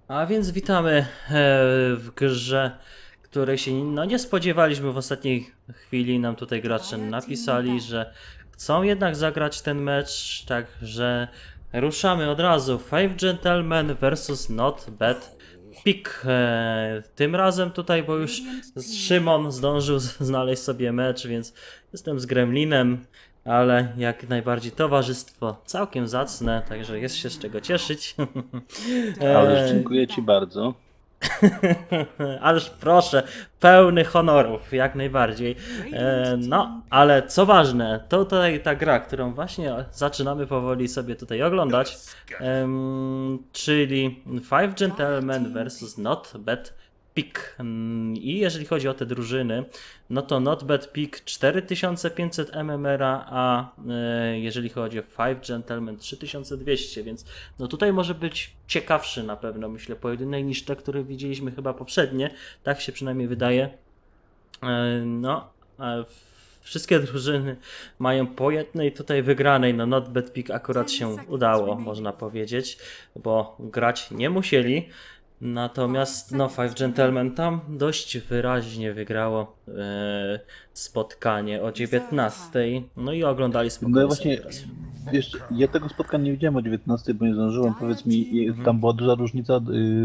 A więc witamy w grze, której się nie spodziewaliśmy w ostatniej chwili. Nam tutaj gracze napisali, że chcą jednak zagrać ten mecz, także ruszamy od razu. Five Gentlemen versus Not Bad Pig. Tym razem tutaj, bo już Szymon zdążył znaleźć sobie mecz, więc jestem z Gremlinem. Ale jak najbardziej towarzystwo całkiem zacne, także jest się z czego cieszyć. Ależ dziękuję Ci bardzo. Ależ proszę, pełny honorów, jak najbardziej. No, ale co ważne, to tutaj ta gra, którą właśnie zaczynamy powoli sobie tutaj oglądać, czyli Five Gentlemen versus Not Bad Pig. I jeżeli chodzi o te drużyny, no to Not Bad Pig 4500 MMR, a jeżeli chodzi o Five Gentlemen 3200, więc no tutaj może być ciekawszy na pewno, myślę, pojedynek niż te, które widzieliśmy chyba poprzednie. Tak się przynajmniej wydaje. No, wszystkie drużyny mają po jednej tutaj wygranej. No, Not Bad Pig akurat się udało, można powiedzieć, bo grać nie musieli. Natomiast no, Five Gentlemen tam dość wyraźnie wygrało spotkanie o 19. No i oglądali spokojnie. No właśnie, wiesz, ja tego spotkania nie widziałem o 19, bo nie zdążyłem. Powiedz mi, tam była duża różnica,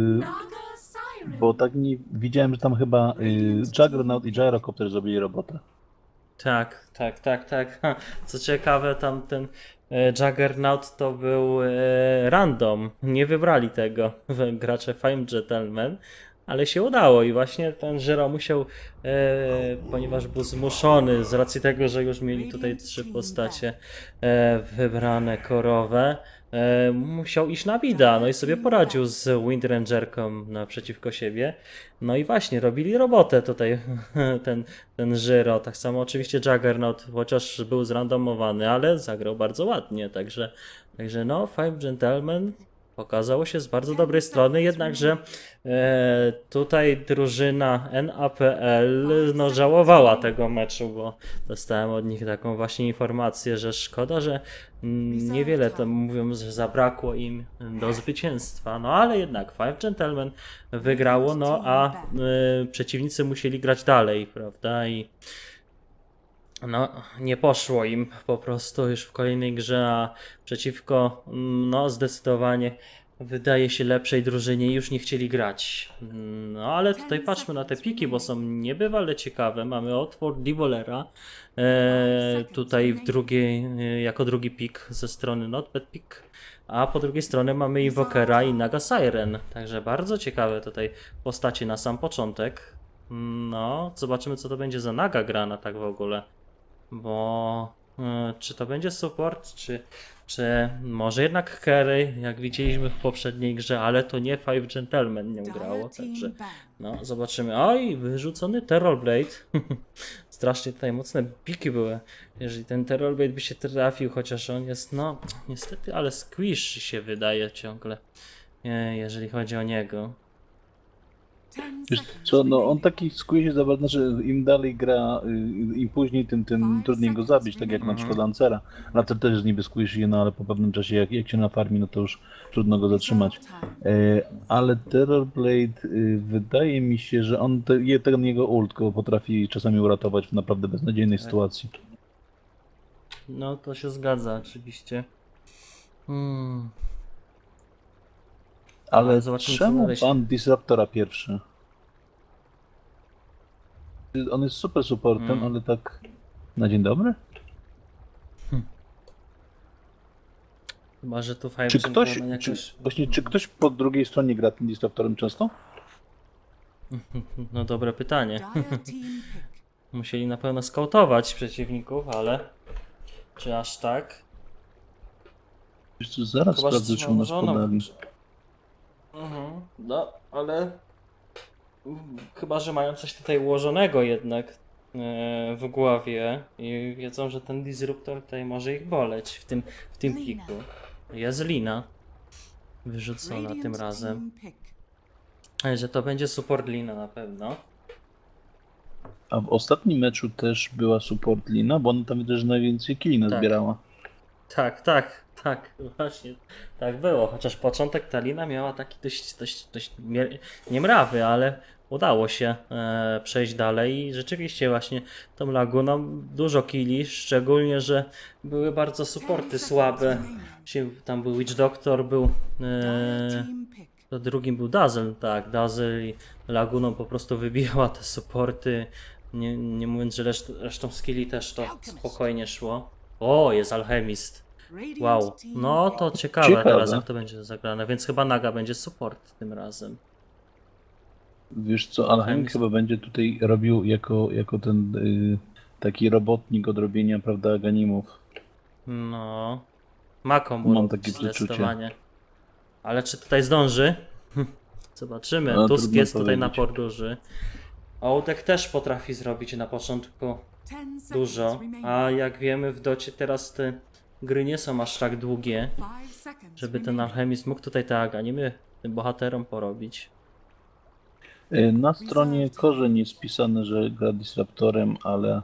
bo tak nie widziałem, że tam chyba Juggernaut i Gyrocopter zrobili robotę. Tak, tak, tak, tak. Ha, co ciekawe, tam ten Juggernaut to był random. Nie wybrali tego gracze Five Gentlemen, ale się udało i właśnie ten Żyro musiał, ponieważ był zmuszony z racji tego, że już mieli tutaj trzy postacie wybrane korowe, musiał iść na bida, no i sobie poradził z Windrangerką naprzeciwko siebie. No i właśnie, robili robotę tutaj ten Żyro. Tak samo oczywiście Juggernaut, chociaż był zrandomowany, ale zagrał bardzo ładnie, także no, Five Gentlemen pokazało się z bardzo dobrej strony, jednakże tutaj drużyna NAPL no, żałowała tego meczu, bo dostałem od nich taką właśnie informację, że szkoda, że niewiele tam mówią, że zabrakło im do zwycięstwa, no ale jednak Five Gentlemen wygrało, no a przeciwnicy musieli grać dalej, prawda, i no, nie poszło im po prostu już w kolejnej grze, a przeciwko, no, zdecydowanie wydaje się lepszej drużynie już nie chcieli grać. No, ale tutaj patrzmy na te piki, bo są niebywale ciekawe. Mamy otwór Divolera, tutaj w drugiej, jako drugi pik ze strony Notepad Pik, a po drugiej stronie mamy Invokera i Naga Siren. Także bardzo ciekawe tutaj postacie na sam początek. No, zobaczymy co to będzie za Naga grana tak w ogóle. Bo czy to będzie support, czy może jednak carry, jak widzieliśmy w poprzedniej grze, ale to nie Five Gentlemen nie grało, także no zobaczymy. Oj, wyrzucony Terrorblade. Strasznie tutaj mocne piki były. Jeżeli ten Terrorblade by się trafił, chociaż on jest, no niestety, ale squish się wydaje ciągle, jeżeli chodzi o niego. Wiesz co, no on taki squeeze za bardzo, że im dalej gra, im później, tym trudniej go zabić, tak jak na przykład Lancera. Lancer też jest niby squishy, no ale po pewnym czasie, jak się nafarmi, no to już trudno go zatrzymać. Ale Terrorblade, wydaje mi się, że on, ten jego ult go potrafi czasami uratować w naprawdę beznadziejnej sytuacji. No to się zgadza oczywiście. Ale zobaczymy, czemu pan Disruptora pierwszy? On jest super supportem, ale tak na dzień dobry? Chyba, że tu Five Czy ktoś po drugiej stronie gra tym Disruptorem często? No dobre pytanie. Musieli na pewno skautować przeciwników, ale czy aż tak? Wiesz co, zaraz Chyba, sprawdzę, czy u nas podali. No, ale chyba, że mają coś tutaj ułożonego jednak w głowie i wiedzą, że ten disruptor tutaj może ich boleć w tym piku. Jest lina wyrzucona tym razem. Że to będzie support lina na pewno. A w ostatnim meczu też była support lina, bo ona tam widać, że najwięcej killi nazbierała. Tak, tak, Tak, właśnie, tak było. Chociaż początek ta lina miała taki dość niemrawy, ale udało się przejść dalej i rzeczywiście właśnie tą laguną dużo killi, szczególnie, że były bardzo supporty słabe. Tam był Witch Doctor, był to drugim był Dazzle, tak, Dazzle i laguną po prostu wybijała te supporty. Nie mówiąc, że resztą skilli też to spokojnie szło. O, jest Alchemist. Wow, no to ciekawe teraz jak to będzie zagrane, więc chyba Naga będzie support tym razem. Wiesz co, Alchemik chyba będzie tutaj robił jako ten taki robotnik od robienia, prawda, Ganimów. No, ma komu Mam takie zdecydowanie. Ale czy tutaj zdąży? Zobaczymy, No, Tusk jest tutaj powiedzieć. napór duży. Ołdek też potrafi zrobić na początku dużo, a jak wiemy w docie teraz te gry nie są aż tak długie, żeby ten alchemist mógł tutaj te aganimy tym bohaterom porobić. Na stronie korzeń jest pisane, że gra Disruptorem, ale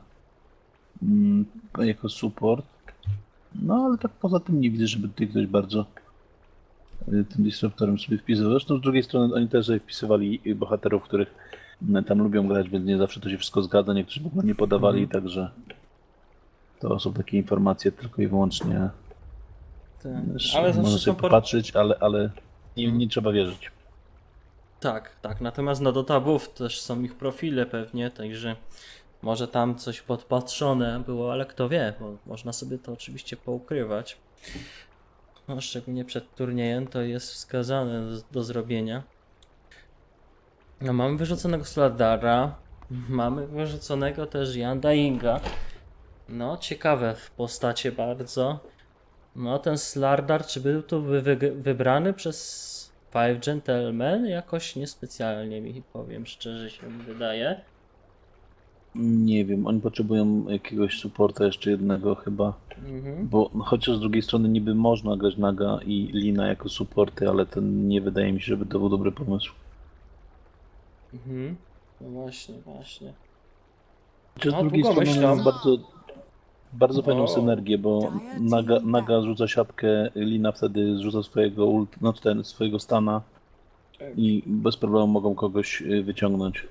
jako support. No ale tak poza tym nie widzę, żeby tutaj ktoś bardzo tym Disruptorem sobie wpisywał. Zresztą z drugiej strony oni też sobie wpisywali bohaterów, których tam lubią grać, więc nie zawsze to się wszystko zgadza. Niektórzy w ogóle nie podawali, także to są takie informacje tylko i wyłącznie. Ale można sobie popatrzeć, ale nie trzeba wierzyć. Tak, tak. Natomiast na Dotabów też są ich profile pewnie, także może tam coś podpatrzone było, ale kto wie, bo można sobie to oczywiście poukrywać. No, szczególnie przed turniejem to jest wskazane do zrobienia. No, mamy wyrzuconego Slardara, mamy wyrzuconego też Undyinga. No, ciekawe w postacie bardzo. No, ten Slardar, czy był tu wybrany przez Five Gentlemen? Jakoś niespecjalnie mi, powiem szczerze, się wydaje. Nie wiem, oni potrzebują jakiegoś supporta jeszcze jednego chyba. Bo chociaż z drugiej strony niby można grać Naga i Lina jako supporty, ale to nie wydaje mi się, żeby to był dobry pomysł. No właśnie. Chociaż z drugiej strony mają bardzo fajną synergię, bo Naga rzuca siatkę, Lina wtedy rzuca swojego stana i bez problemu mogą kogoś wyciągnąć.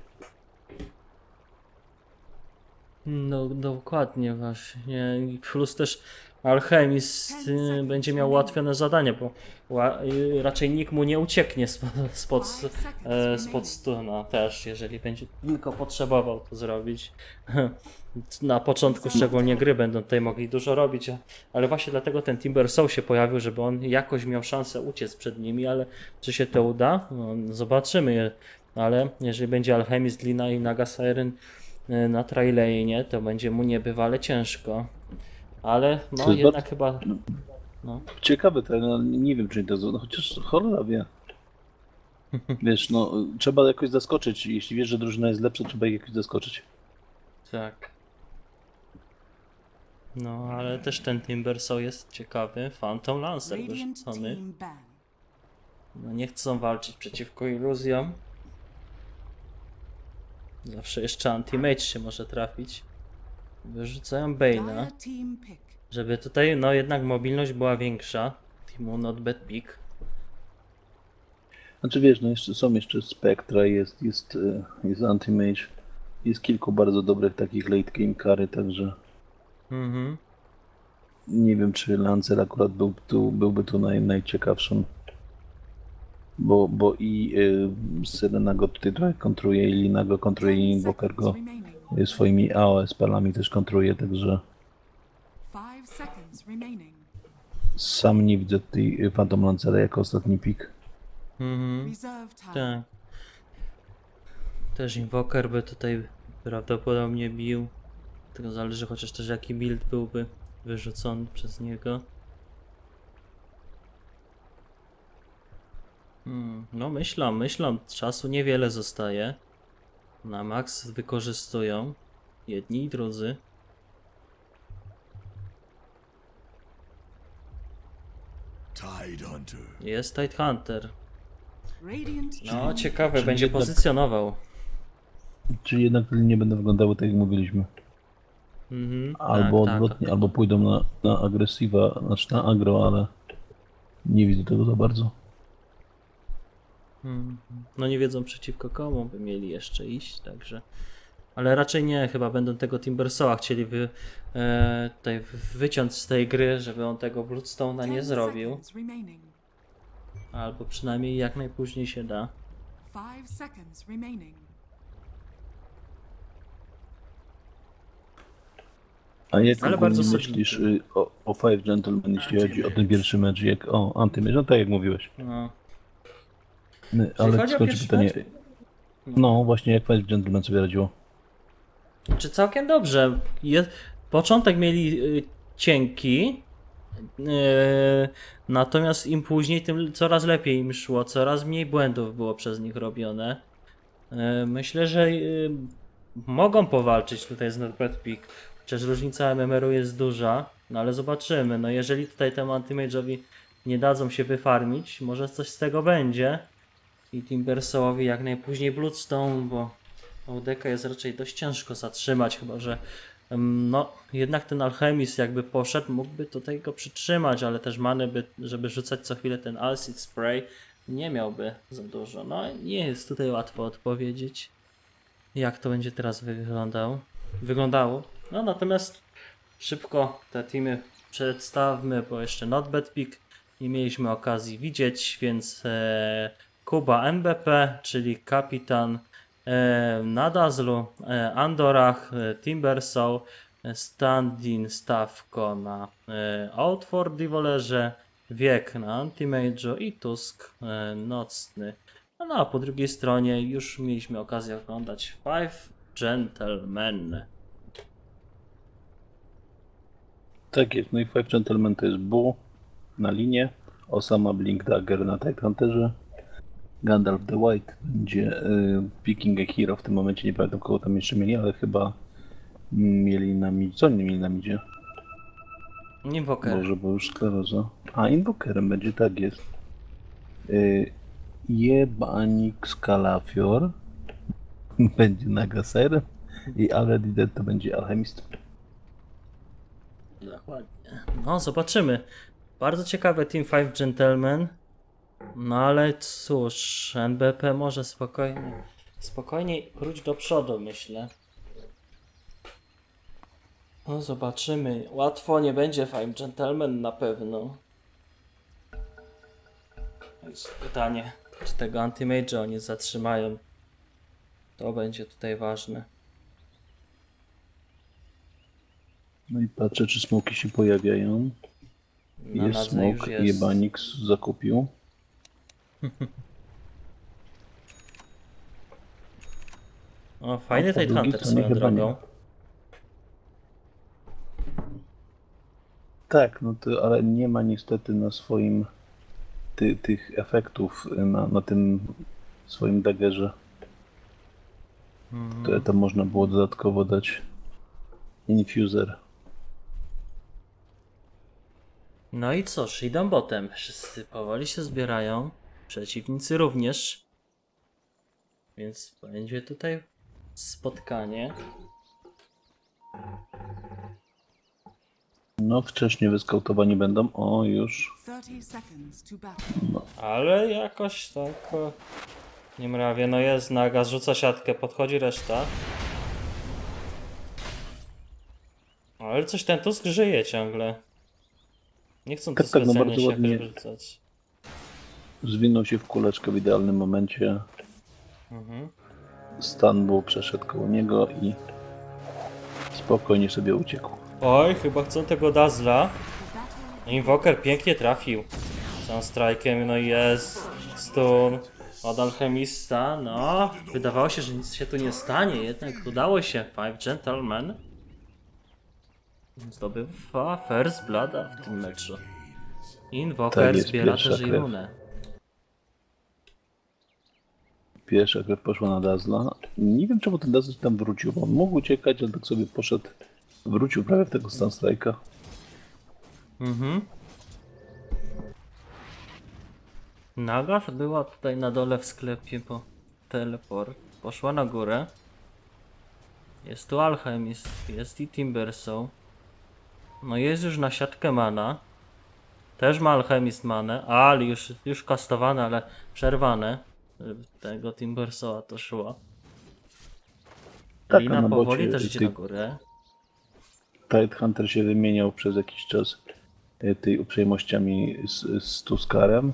No dokładnie właśnie. Plus też Alchemist będzie miał ułatwione zadanie, bo raczej nikt mu nie ucieknie spod stuna też, jeżeli będzie tylko potrzebował to zrobić. Na początku szczególnie gry będą tutaj mogli dużo robić, ale właśnie dlatego ten Timber Soul się pojawił, żeby on jakoś miał szansę uciec przed nimi, ale czy się to uda? No, zobaczymy. Ale jeżeli będzie Alchemist, Lina i Naga Siren na trailenie, to będzie mu niebywale ciężko. Ale no jednak chyba... No. Ciekawe to, no, nie wiem czy to... No, chociaż cholera wie. Wiesz, no trzeba jakoś zaskoczyć. Jeśli wiesz, że drużyna jest lepsza, trzeba ich jakoś zaskoczyć. Tak. No, ale też ten Timber Soul jest ciekawy. Phantom Lancer wyrzucony. No, nie chcą walczyć przeciwko iluzjom. Zawsze jeszcze Anti-Mage się może trafić. Wyrzucają Bane'a. Żeby tutaj, no jednak mobilność była większa. Teamu not bad pick. Znaczy wiesz, no są jeszcze Spectra, jest Anti-Mage. Jest kilku bardzo dobrych takich late game kary, także... Nie wiem, czy Lancer akurat byłby tu najciekawszym. Bo i Serena go tutaj trochę kontruje, i Lina go kontruje, i Invoker go swoimi AOE spelami też kontruje, także sam nie widzę tutaj Phantom Lancera jako ostatni pick. Tak. Też Invoker by tutaj prawdopodobnie bił. Tylko zależy chociaż też jaki build byłby wyrzucony przez niego. No myślą, czasu niewiele zostaje. Na max wykorzystują jedni i drudzy. Jest Tidehunter. No ciekawe, będzie pozycjonował. Czyli jednak nie będą wyglądały tak jak mówiliśmy. Albo tak, odwrotnie, albo pójdą na agresiva, znaczy na agro, ale Nie widzę tego za bardzo. No nie wiedzą przeciwko komu by mieli jeszcze iść, także... Ale raczej nie, chyba będą tego Timbersawa chcieli tutaj wyciąć z tej gry, żeby on tego Bloodstone'a nie zrobił. Albo przynajmniej jak najpóźniej się da. 5 seconds remaining. A jak Ale ogólnie bardzo myślisz o Five Gentlemen, jeśli chodzi o ten pierwszy mecz, jak o Antymage, no tak jak mówiłeś. No. Ale chodzi o skończę pierwszy pytanie. mecz? No właśnie, jak Five Gentlemen sobie radziło? Czy całkiem dobrze. Początek mieli cienki, natomiast im później, tym coraz lepiej im szło, coraz mniej błędów było przez nich robione. Myślę, że mogą powalczyć tutaj z Norbert Peak. Przecież różnica MMR-u jest duża, no ale zobaczymy. No jeżeli tutaj temu Anti-Mage'owi nie dadzą się wyfarmić, może coś z tego będzie. I Timbersawowi jak najpóźniej Bloodstone, bo Oudeka jest raczej dość ciężko zatrzymać, chyba że no jednak ten Alchemist jakby poszedł, mógłby tutaj go przytrzymać, ale też many by, żeby rzucać co chwilę ten Acid Spray, nie miałby za dużo. No nie jest tutaj łatwo odpowiedzieć, jak to będzie teraz wyglądało. No natomiast szybko te teamy przedstawmy, bo jeszcze Not Pick nie mieliśmy okazji widzieć, więc Kuba MBP, czyli kapitan na Dazzlu, Andorach, Timbersaw, Standin Stawko na Outward Divolerze, Wiek na Anti-Mage'u i Tusk nocny. No a po drugiej stronie już mieliśmy okazję oglądać Five Gentlemen. Tak jest, no i Five Gentlemen to jest Bu na linie, Osama Blink Dagger na Tidehunterze, Gandalf the White będzie picking a hero w tym momencie, nie pamiętam kogo tam jeszcze mieli, ale chyba mieli na midzie. Co oni mieli na midzie? Invoker. Boże, bo już skleroza. A, Invokerem będzie, tak jest. Jebanik Scalafior będzie Nagaser i Already Dead to będzie Alchemist. Dokładnie. No zobaczymy. Bardzo ciekawe Team 5 Gentlemen. No ale cóż, NBP może spokojnie pójść do przodu, myślę. No zobaczymy. Łatwo nie będzie Five Gentlemen na pewno. Jest pytanie, czy tego Anti-Mage'a oni zatrzymają. To będzie tutaj ważne. No i patrzę, czy smoki się pojawiają. Na Jest nadze smok, już jest. Jebanik zakupił. O, fajny A po drugiej Tidehunter stronie swoją chyba nie. drogą. Tak, no to, ale nie ma niestety na swoim tych efektów na tym swoim daggerze, które tam można było dodatkowo dać. Infuser. No i cóż, idą botem. Wszyscy powoli się zbierają. Przeciwnicy również. Więc będzie tutaj spotkanie. No wcześniej wyskautowani będą. O, już. 30 seconds to battle. Ale jakoś tak... Nie mrawie, no jest naga, rzuca siatkę, podchodzi reszta. Ale coś ten Tusk żyje ciągle. Nie chcą tu Tak, no specjalnie bardzo się ładnie. rzucać. Zwinął się w kuleczkę w idealnym momencie. Stan był, przeszedł koło niego i spokojnie sobie uciekł. Oj, chyba chcą tego Dazzla. Invoker pięknie trafił. Sunstrike'em, no i jest stun od Alchemista. No, wydawało się, że nic się tu nie stanie, jednak udało się. Five Gentlemen zdobywa First Blooda w tym meczu. Invoker Tak jest, zbiera pierwsza też krew. runę. Pierwsza krew poszła na Dazzla. Nie wiem, czemu ten Dazzle tam wrócił, bo on mógł uciekać, ale tak sobie poszedł. Wrócił prawie w tego Sunstrike'a. Naga była tutaj na dole w sklepie, bo teleport poszła na górę. Jest tu Alchemist, jest i Timbersaw. No jest już na siatkę mana. Też ma Alchemist manę, ale już kastowane, ale przerwane. Tego Timbersawa to szło. Tak, a Lina na powoli bocie też idzie na górę. Tidehunter się wymieniał przez jakiś czas tej uprzejmościami z Tuskarem.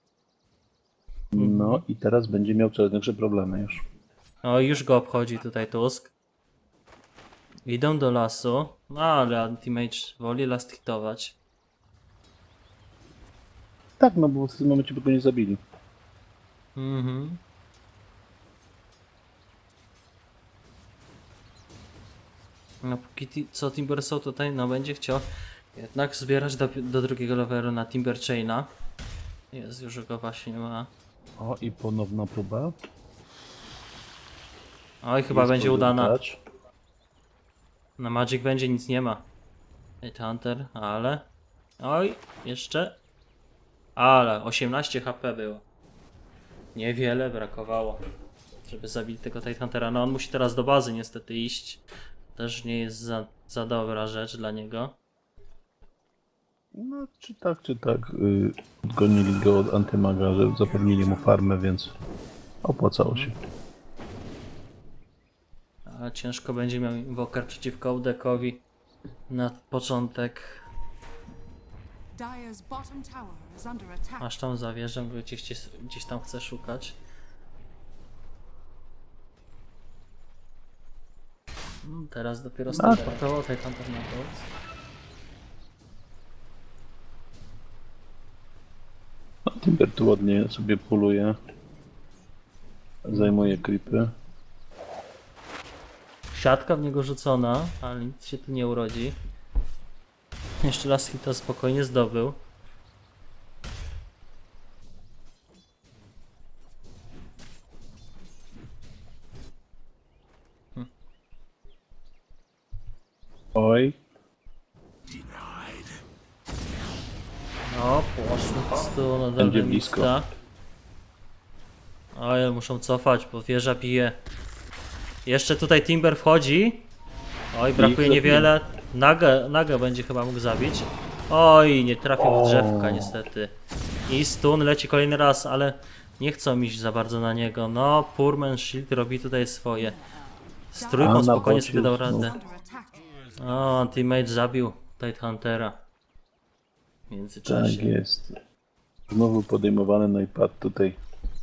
No i teraz będzie miał coraz większe problemy już. O, już go obchodzi tutaj Tusk. Idą do lasu, no ale Anti-Mage woli last hitować. Tak, no bo w tym momencie by go nie zabili. Mhm. No póki co Timbersaw tutaj no będzie chciał jednak zbierać do drugiego levelu na Timber Chaina. Jest, już go właśnie ma. O, i ponowna próba. Oj, chyba Jest będzie Golden udana. Touch. Na Magic będzie nic nie ma. Hunter, ale... Oj, jeszcze... Ale 18 HP było. Niewiele brakowało, żeby zabić tego Tidehuntera. No on musi teraz do bazy niestety iść. Też nie jest za dobra rzecz dla niego. No, czy tak. Odgonili go od antymaga, że zapewnili mu farmę, więc opłacało się. Ale ciężko będzie miał Invoker przeciwko Audekowi na początek. Dire's bottom tower is under attack. Aż tam zawierzę, gdzieś tam chcę szukać. Teraz dopiero startował Tidehunter na board. No, Timber tu ładnie sobie puluje. Zajmuje creepy. Siatka w niego rzucona, ale nic się tu nie urodzi. Jeszcze raz hita spokojnie zdobył. Oj, No, poszło tu na Będzie dole blisko. lista. Oj, muszą cofać, bo wieża bije. Jeszcze tutaj Timber wchodzi. Oj, brakuje niewiele. Naga będzie chyba mógł zabić. Oj, nie trafił w drzewka niestety. I stun leci kolejny raz, ale nie chcą iść za bardzo na niego. No, Poorman Shield robi tutaj swoje. Z A, trójką na spokojnie bocie sobie dał już radę. Under attack. O, teammate zabił Tidehuntera. W tak międzyczasie. jest. Znowu podejmowany, no i padł tutaj.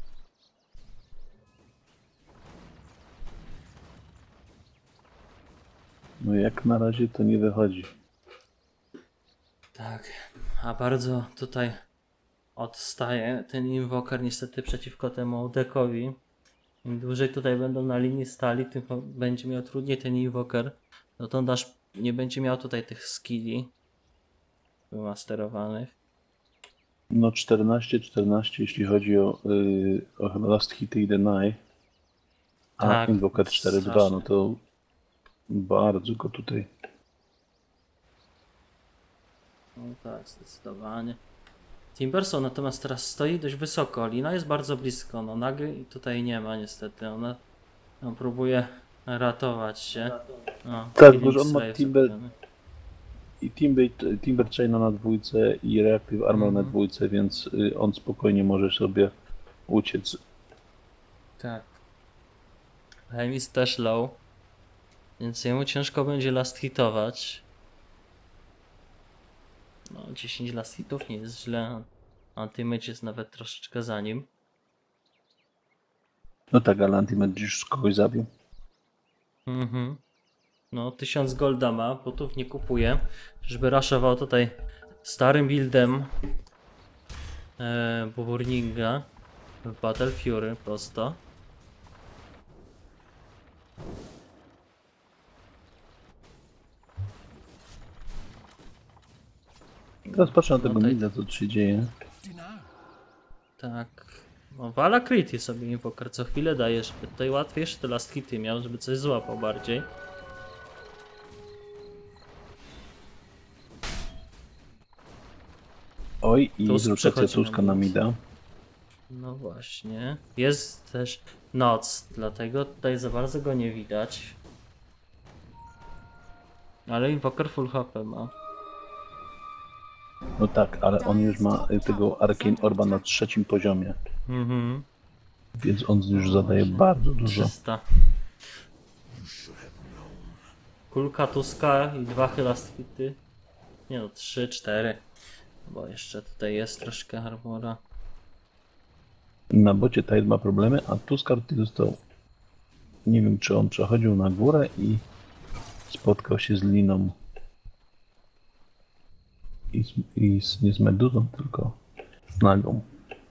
No jak na razie to nie wychodzi. Tak, a bardzo tutaj odstaje ten Invoker niestety przeciwko temu Audekowi. Im dłużej tutaj będą na linii stali, tym będzie miał trudniej ten Invoker. No to Dash nie będzie miał tutaj tych skilli wymasterowanych. No 14-14 jeśli chodzi o last hity i deny. A Tak, Invoker 4-2, no strasznie. to bardzo go tutaj. No tak, zdecydowanie. Timbersaw natomiast teraz stoi dość wysoko, Lina jest bardzo blisko, no Nagi tutaj nie ma niestety, ona próbuje ratować się. O, Tak, Killing bo on ma Slave Timber- zrobiony. I Timber Chaina na dwójce i Reactive Armor na dwójce, więc on spokojnie może sobie uciec. Tak. Hemis też low, więc jemu ciężko będzie last hitować. No 10 last hitów nie jest źle, Anti-Mage jest nawet troszeczkę za nim. No tak, ale Antimed już kogoś zabił. Mhm. No 1000 golda ma, botów nie kupuje, żeby raszował tutaj starym buildem Burninga w Battle Fury prosto. Teraz patrzę na tego tutaj- mida, co tu się dzieje. Tak. No wala crity sobie Invoker co chwilę daje, żeby tutaj łatwiejsze te last hity miał, żeby coś złapał bardziej. Oj, i Tusk rotacja przechodzi Tuska na na mid. mida. No właśnie. Jest też noc, dlatego tutaj za bardzo go nie widać. Ale Invoker full HP ma. No tak, ale on już ma tego Arcane Orba na 3. poziomie. Mhm. Więc on już zadaje bardzo dużo. 300. Kulka Tuska i 2 Hylastwity. Nie no, 3, 4. Bo jeszcze tutaj jest troszkę armora. Na bocie Tide ma problemy, a Tuskarty dostał. Nie wiem, czy on przechodził na górę i spotkał się z Liną. Nie z Meduzą, tylko z Nagą.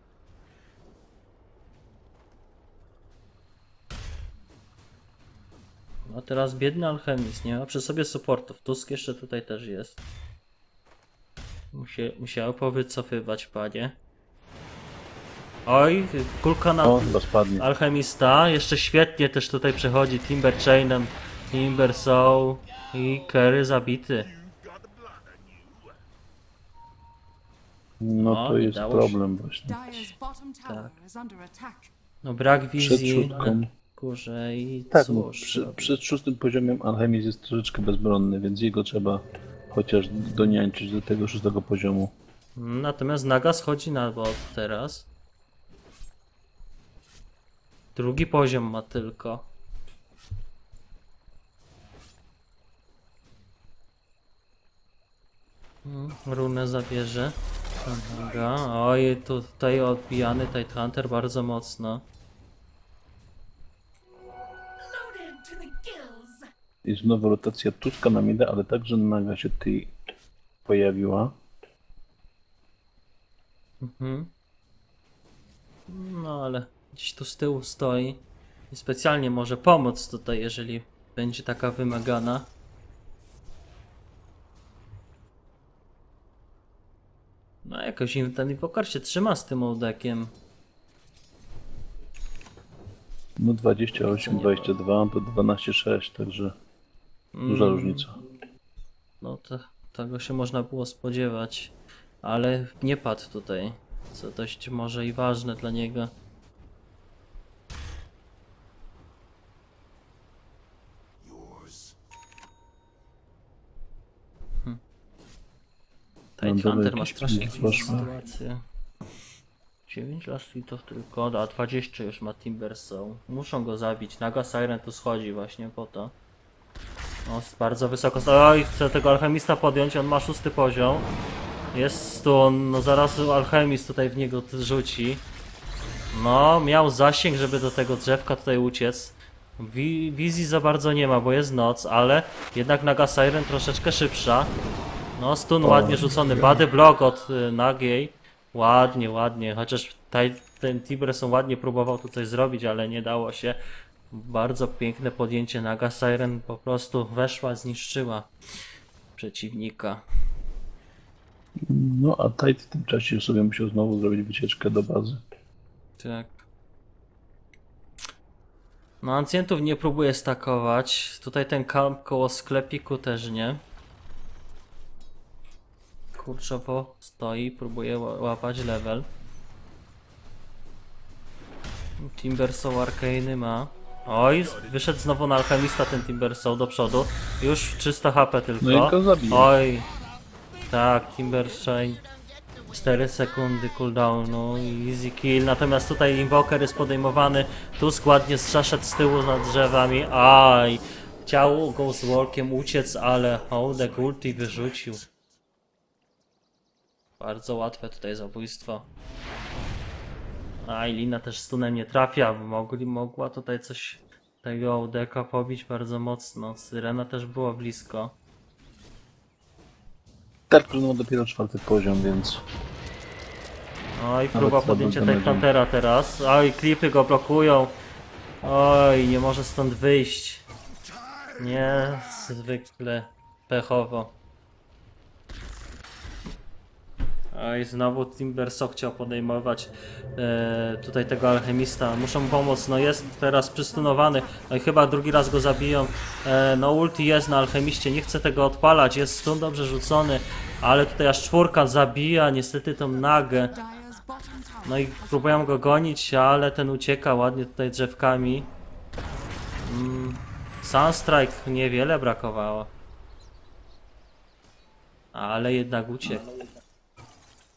A teraz biedny alchemist, nie ma przy sobie supportów. Tusk jeszcze tutaj też jest. Musiał powycofywać, panie. Oj, kulka na O, chyba spadnie. alchemista. Jeszcze świetnie też tutaj przechodzi Timber Chainem. Timber Soul i Kerry zabity. No O, to nie jest dało się. problem właśnie. Dire's bottom tower is under attack. No brak Przed wizji. 6. Kurze i Tak, no, cóż. przed 6. poziomem Alchemist jest troszeczkę bezbronny, więc jego trzeba chociaż doniańczyć do tego 6. poziomu. Natomiast Naga schodzi na bot teraz. 2. poziom ma tylko. Runę zabierze. Naga. Oj, tutaj odbijany Tidehunter bardzo mocno. I znowu rotacja Tuska na mida, ale także Naga się tutaj pojawiła. No ale gdzieś tu z tyłu stoi i specjalnie może pomóc tutaj, jeżeli będzie taka wymagana. No jakoś ten Invoker się trzyma z tym oldekiem. No 28, 22 to 12,6, także duża różnica. No tego się można było spodziewać, ale nie padł tutaj, co dość może i ważne dla niego. Tidehunter ma strasznie trudną sytuację. 9 last hitów tylko, a 20 już ma Timber Soul. Muszą go zabić. Naga Siren tu schodzi właśnie po to. O, bardzo wysoko. Oj, chce tego alchemista podjąć, on ma 6. poziom. Jest stun, no zaraz alchemist tutaj w niego rzuci. No, miał zasięg, żeby do tego drzewka tutaj uciec. Wizji za bardzo nie ma, bo jest noc, ale jednak Naga Siren troszeczkę szybsza. No, stun ładnie rzucony, body block od Nagiej. Ładnie, ładnie, chociaż ten Tiberson ładnie próbował tu coś zrobić, ale nie dało się. Bardzo piękne podjęcie. Naga Siren po prostu weszła, zniszczyła przeciwnika. No a Tide w tym czasie sobie musiał znowu zrobić wycieczkę do bazy. Tak. No, ancjentów nie próbuje stakować. Tutaj ten kamp koło sklepiku też nie. Kurczowo stoi, próbuje łapać level. Timber Soul Arcane ma. Oj, wyszedł znowu na alchemista ten Timber Soul do przodu. Już 300 HP tylko. No i go zabił. Oj. Tak, Timber Chain. 4 sekundy cooldownu i easy kill. Natomiast tutaj Invoker jest podejmowany. Tusk ładnie zaszedł z tyłu nad drzewami. Aj. Chciał go z walkiem uciec, ale Hołdek ulti wyrzucił. Bardzo łatwe tutaj zabójstwo. A Lina też stunem nie trafia. Mogła tutaj coś tego Hołdeka pobić bardzo mocno. Syrena też była blisko. Tak, no dopiero 4. poziom, więc... Oj, próba co podjęcia będzie. Tidhuntera teraz. Oj, klipy go blokują. Oj, nie może stąd wyjść. Niezwykle pechowo. Oj, znowu Timbersaw chciał podejmować tutaj tego alchemista. Muszą mu pomóc, no jest teraz przystunowany. No i chyba drugi raz go zabiją. No ulti jest na alchemiście, nie chce tego odpalać. Jest stun dobrze rzucony, ale tutaj aż 4 zabija niestety tą Nagę. Dire's bottom tower. No i próbują go gonić, ale ten ucieka ładnie tutaj drzewkami. Sunstrike niewiele brakowało. Ale jednak uciekł.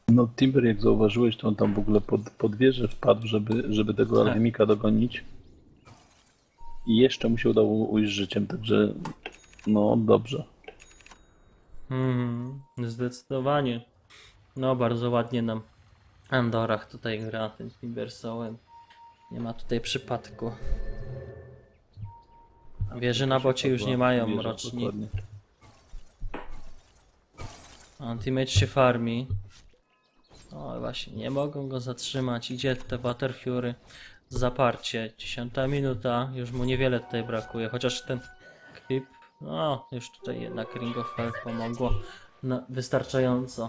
No Timber, jak zauważyłeś, to on tam w ogóle pod wieżę wpadł, żeby tego Tak. alchemika dogonić. I jeszcze mu się udało ujść życiem, także no dobrze. Zdecydowanie. No, bardzo ładnie nam Andorach tutaj gra tym Timbersołem. Nie ma tutaj przypadku. Wieży na bocie już nie mają Wieża, mroczni. dokładnie. Ultimate się farmi. O, właśnie, nie mogą go zatrzymać. Idzie te Water Fury. Zaparcie. 10 minuta. Już mu niewiele tutaj brakuje. Chociaż ten creep. No, już tutaj jednak Ring of Fire pomogło. No, wystarczająco.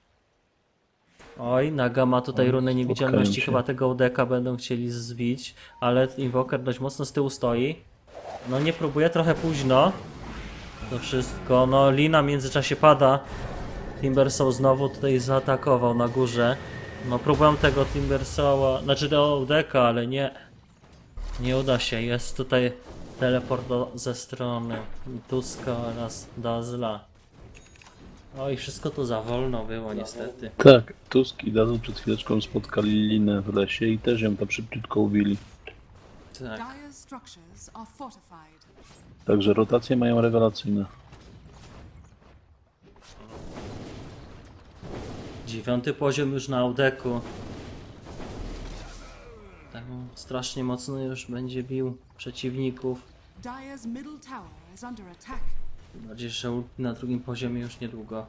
Oj, Naga ma tutaj runę niewidzialności. się. Chyba tego udeka będą chcieli zbić. Ale Invoker dość mocno z tyłu stoi. No nie próbuje, trochę późno. To wszystko. No, Lina w międzyczasie pada. Timbersaw znowu tutaj zaatakował na górze. No próbuję tego Timbersawa, znaczy do udeka, ale nie. Nie uda się. Jest tutaj teleport ze strony Tuska oraz Dazla. Oj, wszystko to za wolno było niestety. Tak, Tusk i Dazzle przed chwileczką spotkali Linę w lesie i też ją tam szybciutko ubili. Tak. Dire's structures are fortified. Także rotacje mają rewelacyjne. 9. poziom już na udeku. Tak strasznie mocno już będzie bił przeciwników. Dire's middle tower is under attack. Mam nadzieję, że ulti na 2. poziomie już niedługo.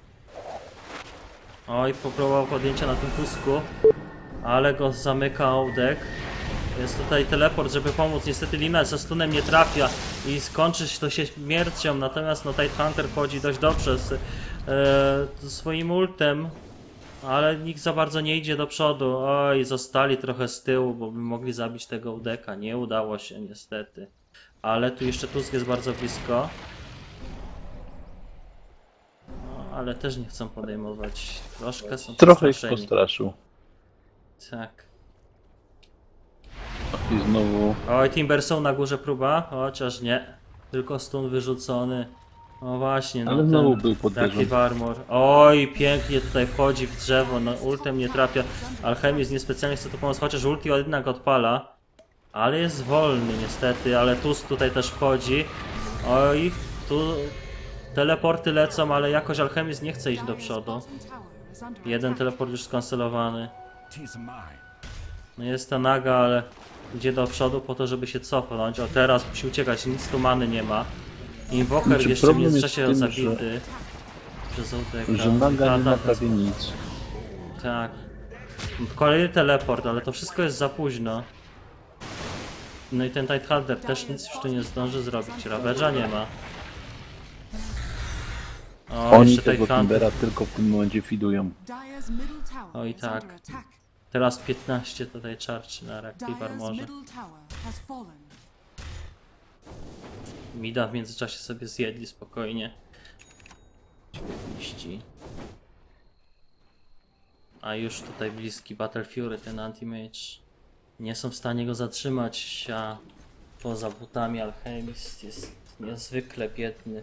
Oj, popróbował podjęcia na tym pusku, ale go zamyka udek. Jest tutaj teleport, żeby pomóc. Niestety Lina ze stunem nie trafia i skończy się to się śmiercią. Natomiast no, Tidehunter wchodzi dość dobrze z swoim ultem. Ale nikt za bardzo nie idzie do przodu. Oj, zostali trochę z tyłu, bo by mogli zabić tego udeka. Nie udało się niestety. Ale tu jeszcze Tusk jest bardzo blisko. No, ale też nie chcą podejmować. Troszkę są Trochę ich przestraszeni. postraszył. Tak. I znowu Oj, Timbersaw na górze próba, chociaż nie. Tylko stun wyrzucony. No właśnie, no Ale ten znowu był pod Dark wieżą. Armor. Oj, pięknie tutaj wchodzi w drzewo, no ultem nie trafia. Alchemist niespecjalnie chce tu pomóc, chociaż ulti jednak odpala. Ale jest wolny niestety, ale Tusk tutaj też wchodzi. Oj, tu teleporty lecą, ale jakoś Alchemist nie chce iść do Dire's przodu. bottom tower is under Jeden attack. teleport już skancelowany. No jest ta Naga, ale idzie do przodu po to, żeby się cofnąć. O, teraz musi uciekać, nic tu many nie ma. Invoker Znaczy, jeszcze w problem jest międzyczasie w tym, zabity przez Odeka. że Naga nie ma Tak, prawie nic. tak. Kolejny teleport, ale to wszystko jest za późno. No i ten Tidehunter też nic już tu nie zdąży zrobić. Ravage'a nie ma. O, Oni jeszcze tego Tidehunter. Timbera tylko w tym momencie fidują. Dire's middle tower Oj, is tak. under attack. Teraz 15 tutaj czarczy na Reactive Dire's Armorze. middle tower has fallen. Mida w międzyczasie sobie zjedli spokojnie. Świetliści. A już tutaj bliski Battle Fury, ten Anti-Mage. Nie są w stanie go zatrzymać, a poza butami Alchemist jest niezwykle biedny.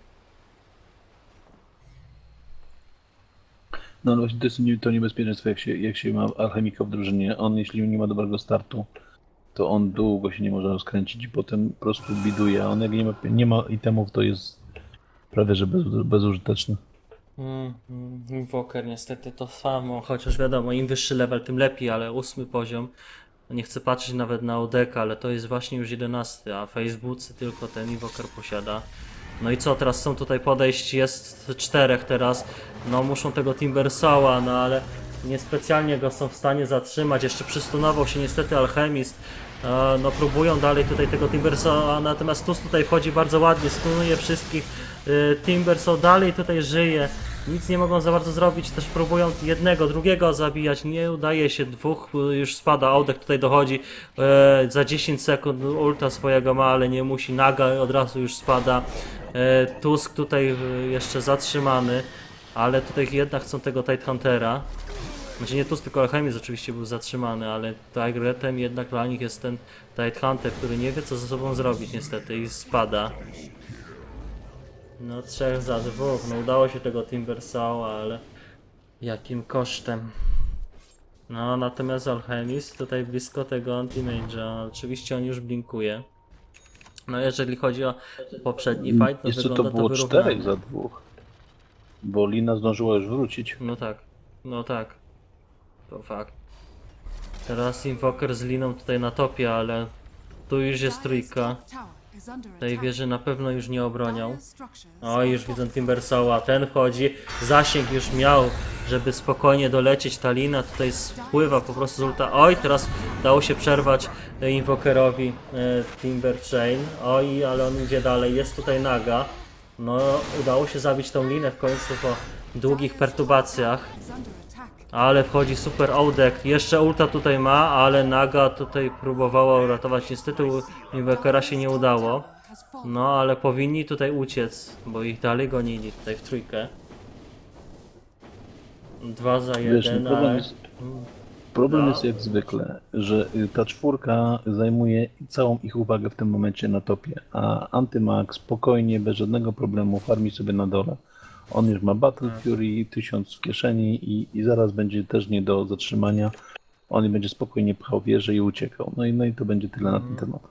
No ale właśnie to jest to niebezpieczeństwo, jak się ma alchemika w drużynie. On jeśli nie ma dobrego startu, to on długo się nie może rozkręcić i potem po prostu biduje. A on jak nie ma itemów, to jest prawie że bezużyteczny. Invoker niestety to samo, chociaż wiadomo, im wyższy level, tym lepiej, ale 8 poziom. Nie chcę patrzeć nawet na Odeka, ale to jest właśnie już 11, a Faceboocy tylko ten Invoker posiada. No i co, teraz są tutaj podejść, jest 4 teraz, no muszą tego Timbersawa, no ale niespecjalnie go są w stanie zatrzymać, jeszcze przystunował się niestety Alchemist. No próbują dalej tutaj tego Timbersawa, natomiast Tusk tutaj wchodzi bardzo ładnie, stunuje wszystkich. Timbersaw dalej tutaj żyje, nic nie mogą za bardzo zrobić, też próbują jednego, drugiego zabijać, nie udaje się, dwóch już spada, Audek tutaj dochodzi, za 10 sekund ulta swojego ma, ale nie musi, Naga od razu już spada, Tusk tutaj jeszcze zatrzymany, ale tutaj jednak chcą tego Tidehuntera. Znaczy nie Tusk, tylko Alchemist oczywiście był zatrzymany, ale targetem jednak dla nich jest ten Tidehunter, który nie wie co ze sobą zrobić niestety i spada. No 3 za 2, no udało się tego Timbersawa, ale Jakim kosztem? No, natomiast Alchemist tutaj blisko tego Anti-Mage'a. Oczywiście on już blinkuje. No, jeżeli chodzi o poprzedni fight, to Jeszcze to wygląda było to 4 wyrównanie. za 2. Bo Lina zdążyła już wrócić. No tak. To fakt. Teraz Invoker z Liną tutaj na topie, ale tu już jest Dire's trójka. top tower is under Tej attack. wieży na pewno już nie obronią. Dire's structures Oj, już widzę Timbersawa, ten wchodzi, zasięg już miał, żeby spokojnie dolecieć, ta lina tutaj spływa po prostu z ulta. Oj, teraz dało się przerwać Invokerowi Timber Chain. Oj, ale on idzie dalej, jest tutaj Naga. No, udało się zabić tą linę w końcu po długich perturbacjach. is under attack. Ale wchodzi super Oudek, jeszcze ulta tutaj ma, ale Naga tutaj próbowała uratować, niestety u Invokera się nie udało. Has fallen. No, ale powinni tutaj uciec, bo ich dalej gonili tutaj w trójkę. 2 za Wiesz, 1, problem ale... jest, problem No. jest jak zwykle, że ta czwórka zajmuje całą ich uwagę w tym momencie na topie, a Antymax spokojnie, bez żadnego problemu farmi sobie na dole. On już ma Battle Fury 1000 w kieszeni i zaraz będzie też nie do zatrzymania. On będzie spokojnie pchał wieżę i uciekał. No i to będzie tyle na ten temat.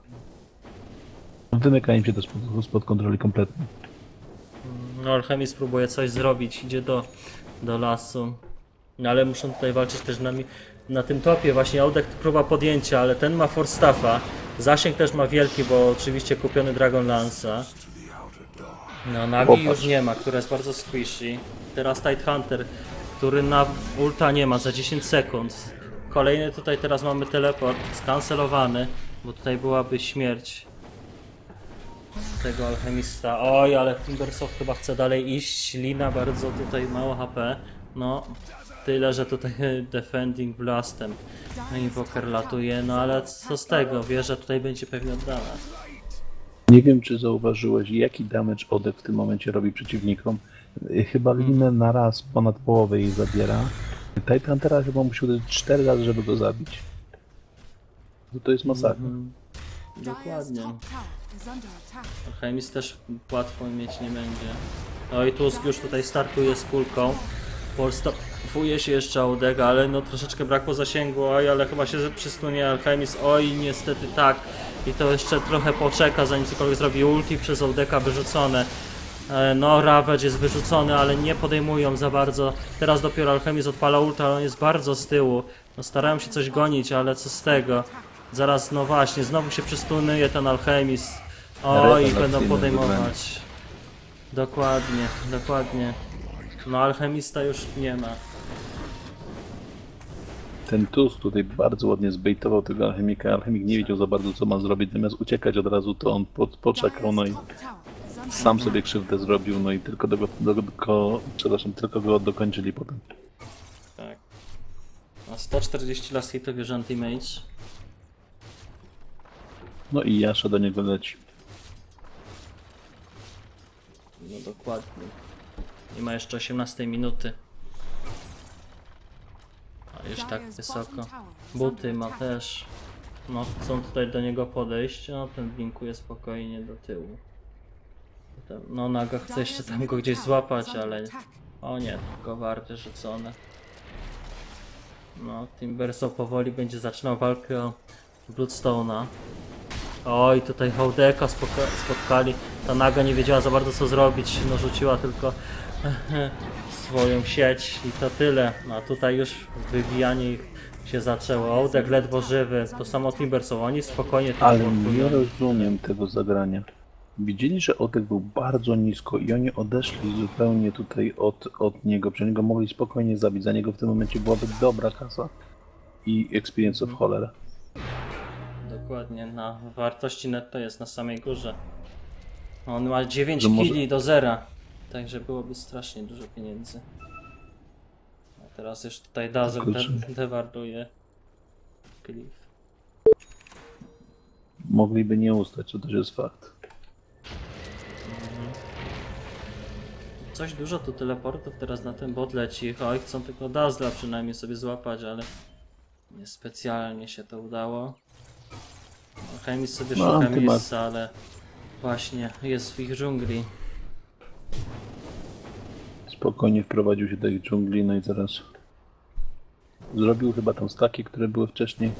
Wymyka im się to spod kontroli kompletnie. No, Alchemist próbuje coś zrobić, idzie do lasu. No, ale muszą tutaj walczyć też na tym topie. Właśnie Oudek próba podjęcia, ale ten ma Force Staffa. Zasięg też ma wielki, bo oczywiście kupiony Dragon Lance'a. No, Nagi już nie ma, która jest bardzo squishy. Teraz Tidehunter, który na ulta nie ma za 10 sekund. Kolejny tutaj teraz mamy teleport skancelowany, bo tutaj byłaby śmierć tego alchemista. Oj, ale Timbersaw chyba chce dalej iść. Lina bardzo tutaj mało HP. No, tyle, że tutaj defending blastem. No, Invoker latuje, no ale co z tego? Wie, że tutaj będzie pewnie oddana. Nie wiem, czy zauważyłeś, jaki damage Oudek w tym momencie robi przeciwnikom. Chyba Linę na raz ponad połowę jej zabiera. Titanhuntera chyba musi uderzyć 4 razy, żeby go zabić. To jest masakra. Dire's Dokładnie. top tower is under attack. Alchemist też łatwo mieć nie będzie. No i Tusk już tutaj startuje z kulką. Polstafuje się jeszcze Oudek, ale no troszeczkę brakło zasięgu. Oj, ale chyba się przystunie Alchemist. Oj, niestety tak. I to jeszcze trochę poczeka, zanim cokolwiek zrobi. Ulti przez Oudeka wyrzucone. No, Ravage jest wyrzucony, ale nie podejmują za bardzo. Teraz dopiero Alchemist odpala ulta, ale on jest bardzo z tyłu. No, starają się coś gonić, ale co z tego? Zaraz, no właśnie, znowu się przystunuje ten Alchemist. Oj, będą Rewelacyjne podejmować. Dokładnie, dokładnie. No, Alchemista już nie ma. Ten Tusk tutaj bardzo ładnie zbejtował tego alchemika. Alchemik nie wiedział za bardzo, co ma zrobić. Zamiast uciekać od razu, to on poczekał, no i Dire's top tower is under sam sobie krzywdę zrobił, no i tylko tylko go dokończyli potem. Tak. A 140 last hitów bierze Anti-Mage. No i Jasza do niego leci. No dokładnie. Nie ma jeszcze 18 minuty. A już tak wysoko. Buty ma też. No, chcą tutaj do niego podejść. No, ten blinkuje spokojnie do tyłu. No, Naga chce jeszcze tam go gdzieś złapać, ale... O nie, tylko warty rzucone. No, Timbersaw powoli będzie zaczynał walkę o Bloodstone'a. Oj, tutaj Oudeka spotkali. Ta Naga nie wiedziała za bardzo co zrobić. No, rzuciła tylko swoją sieć i to tyle. No, a tutaj już wybijanie ich się zaczęło. Oudek ledwo żywy. To samo Timbersaw. Oni spokojnie Ale nie teleportują. rozumiem tego zagrania. Widzieli, że Oudek był bardzo nisko i oni odeszli zupełnie tutaj od niego. Przecież go mogli spokojnie zabić. Za niego w tym momencie byłaby dobra kasa i experience of cholera. Dokładnie, na wartości netto jest na samej górze. On ma 9 Że może- kili do zera. Także byłoby strasznie dużo pieniędzy. A teraz już tutaj Dazzle Kurczę. dewarduje Cliff. Mogliby nie ustać, co też jest fakt. Coś dużo tu teleportów teraz na ten bot leci. Oj, chcą tylko Dazzla przynajmniej sobie złapać, ale niespecjalnie się to udało. Alchemist sobie No, szuka chyba- miejsca, ale właśnie jest w ich dżungli. Spokojnie wprowadził się do ich dżungli, no i teraz Zrobił chyba tam staki, które były wcześniej.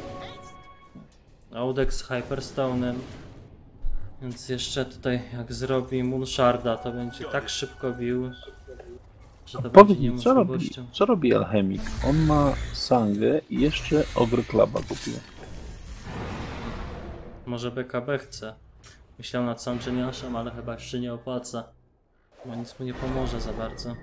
Audek z Hyperstone'em. Więc jeszcze tutaj jak zrobi Moonsharda, to będzie tak szybko bił, że to Powiedz będzie mi, niemożliwością. co robi alchemik? On ma Sangę i jeszcze Ogre Cluba kupił. Może BKB chce. Myślał nad Sungeoniaszem, ale chyba jeszcze nie opłaca. Bo nic mu nie pomoże za bardzo.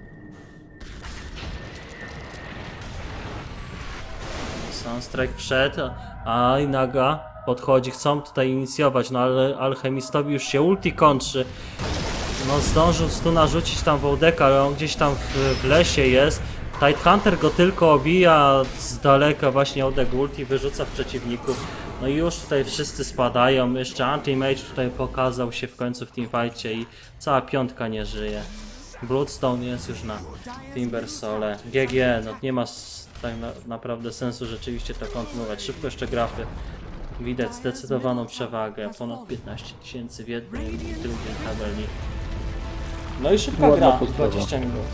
Sunstrike wszedł, a i Naga podchodzi, chcą tutaj inicjować, no ale alchemistowi już się ulti kończy. No zdążył stuna rzucić tam Wołdeka, ale on gdzieś tam w lesie jest. Tidehunter go tylko obija z daleka, właśnie Oddek ulti wyrzuca w przeciwników. No i już tutaj wszyscy spadają, jeszcze Anti-Mage tutaj pokazał się w końcu w teamfightie i cała piątka nie żyje. Bloodstone jest już na Timbersole. GG, no nie ma tak naprawdę sensu rzeczywiście to kontynuować. Szybko jeszcze grafy. Widać zdecydowaną przewagę, ponad 15 000 w jednym i drugim tabeli. No i szybka Ładna gra, postawa. 20 minut.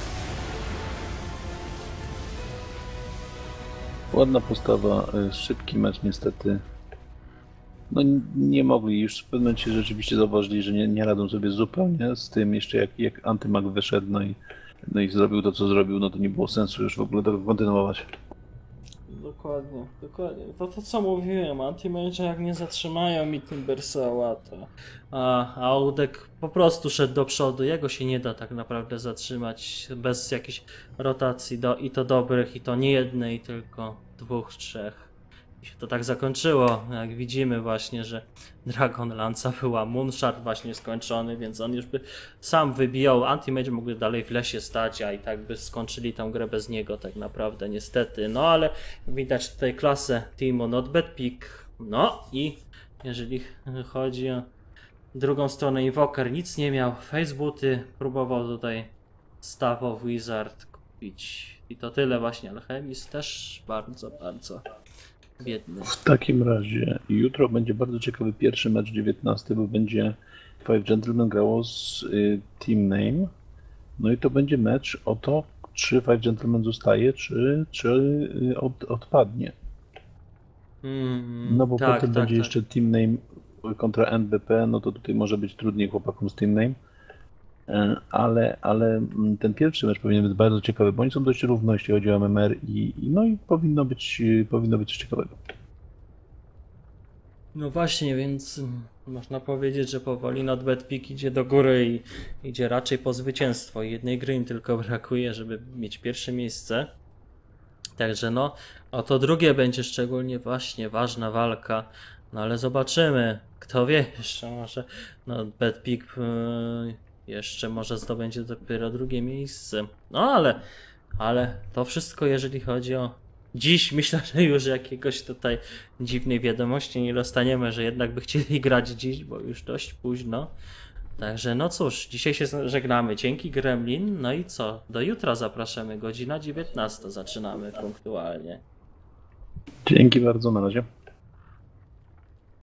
Ładna postawa, szybki mecz niestety. No nie mogli, już w pewnym momencie rzeczywiście zauważyli, że nie radzą sobie zupełnie z tym, jeszcze jak Antymag wyszedł, no i zrobił to, co zrobił, no to nie było sensu już w ogóle tego kontynuować. Dokładnie, dokładnie. To co mówiłem, Anti-Mage jak nie zatrzymają mi Timbersola, to a Audek po prostu szedł do przodu, jego się nie da tak naprawdę zatrzymać bez jakiejś rotacji i to dobrych, i to nie jednej, tylko 2, 3. I się to tak zakończyło, jak widzimy właśnie, że Dragonlance była, Moonshard właśnie skończony, więc on już by sam wybijał, Anti-Mage mógłby dalej w lesie stać, a i tak by skończyli tą grę bez niego tak naprawdę, niestety. No ale widać tutaj klasę Teamu Not Bad Pick. No i jeżeli chodzi o drugą stronę, Invoker nic nie miał, Facebooty próbował tutaj Staff of Wizard kupić. I to tyle właśnie, Alchemist też bardzo, bardzo biedny. W takim razie jutro będzie bardzo ciekawy pierwszy mecz 19, bo będzie Five Gentlemen grało z Team Name. No i to będzie mecz o to, czy Five Gentlemen zostaje, czy odpadnie. No bo tak, potem tak, będzie tak. jeszcze Team Name kontra NBP, no to tutaj może być trudniej chłopakom z Team Name. Ale ten pierwszy mecz powinien być bardzo ciekawy, bo oni są dość równo, jeśli chodzi o MMR no i powinno być coś ciekawego. No właśnie, więc można powiedzieć, że powoli Not Bad Pick idzie do góry i idzie raczej po zwycięstwo. Jednej gry im tylko brakuje, żeby mieć pierwsze miejsce. Także no, o to drugie będzie szczególnie właśnie ważna walka. No ale zobaczymy, kto wie, jeszcze może Not Bad Pick jeszcze może zdobędzie dopiero drugie miejsce. No ale to wszystko jeżeli chodzi o dziś, myślę, że już jakiegoś tutaj dziwnej wiadomości nie dostaniemy, że jednak by chcieli grać dziś, bo już dość późno. Także no cóż, dzisiaj się żegnamy. Dzięki Gremlin. No i co? Do jutra zapraszamy. Godzina 19 zaczynamy punktualnie. Dzięki bardzo, na razie.